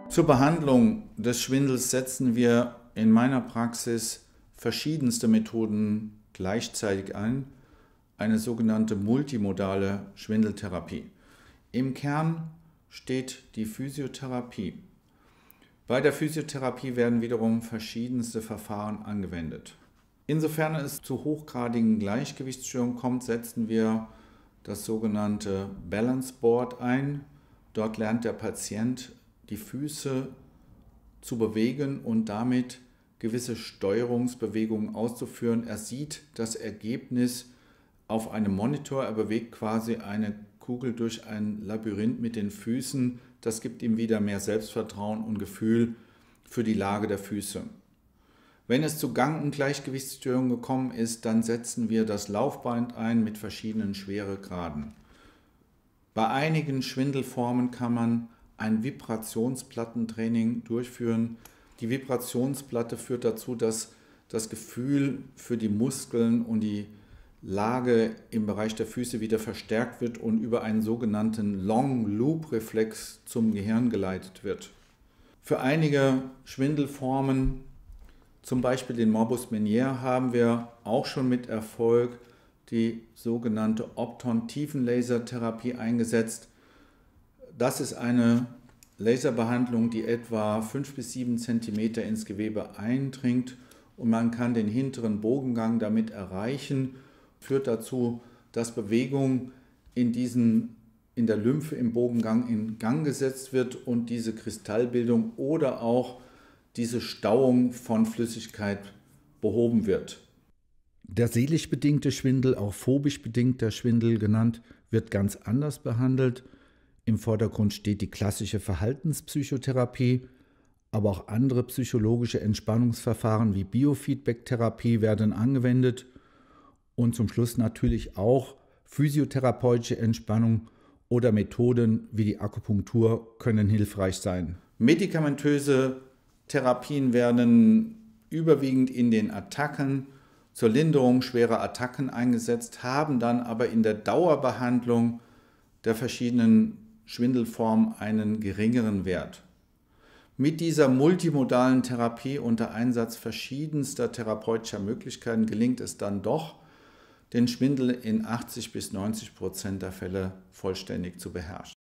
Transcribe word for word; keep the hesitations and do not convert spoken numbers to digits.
Zur Behandlung des Schwindels setzen wir in meiner Praxis verschiedenste Methoden gleichzeitig ein, eine sogenannte multimodale Schwindeltherapie. Im Kern steht die Physiotherapie. Bei der Physiotherapie werden wiederum verschiedenste Verfahren angewendet. Insofern es zu hochgradigen Gleichgewichtsstörungen kommt, setzen wir das sogenannte Balance Board ein. Dort lernt der Patient die Füße zu bewegen und damit gewisse Steuerungsbewegungen auszuführen. Er sieht das Ergebnis auf einem Monitor, er bewegt quasi eine Kugel durch ein Labyrinth mit den Füßen. Das gibt ihm wieder mehr Selbstvertrauen und Gefühl für die Lage der Füße. Wenn es zu Gang- und Gleichgewichtsstörungen gekommen ist, dann setzen wir das Laufband ein mit verschiedenen Schweregraden. Bei einigen Schwindelformen kann man ein Vibrationsplattentraining durchführen. Die Vibrationsplatte führt dazu, dass das Gefühl für die Muskeln und die Lage im Bereich der Füße wieder verstärkt wird und über einen sogenannten Long-Loop-Reflex zum Gehirn geleitet wird. Für einige Schwindelformen, zum Beispiel den Morbus Meniere, haben wir auch schon mit Erfolg die sogenannte Opton-Tiefenlasertherapie eingesetzt. Das ist eine Laserbehandlung, die etwa fünf bis sieben Zentimeter ins Gewebe eindringt und man kann den hinteren Bogengang damit erreichen. Führt dazu, dass Bewegung in, diesen, in der Lymphe im Bogengang in Gang gesetzt wird und diese Kristallbildung oder auch diese Stauung von Flüssigkeit behoben wird. Der seelisch bedingte Schwindel, auch phobisch bedingter Schwindel genannt, wird ganz anders behandelt. Im Vordergrund steht die klassische Verhaltenspsychotherapie, aber auch andere psychologische Entspannungsverfahren wie Biofeedback-Therapie werden angewendet und zum Schluss natürlich auch physiotherapeutische Entspannung oder Methoden wie die Akupunktur können hilfreich sein. Medikamentöse Therapien werden überwiegend in den Attacken zur Linderung schwerer Attacken eingesetzt, haben dann aber in der Dauerbehandlung der verschiedenen Schwindelformen einen geringeren Wert. Mit dieser multimodalen Therapie unter Einsatz verschiedenster therapeutischer Möglichkeiten gelingt es dann doch, den Schwindel in achtzig bis neunzig Prozent der Fälle vollständig zu beherrschen.